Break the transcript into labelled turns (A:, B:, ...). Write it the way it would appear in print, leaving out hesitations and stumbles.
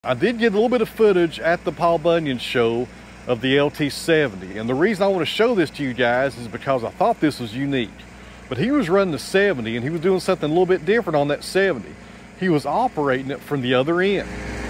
A: I did get a little bit of footage at the Paul Bunyan show of the LT70, and the reason I want to show this to you guys is because I thought this was unique. But he was running the 70 and he was doing something a little bit different on that 70. He was operating it from the other end.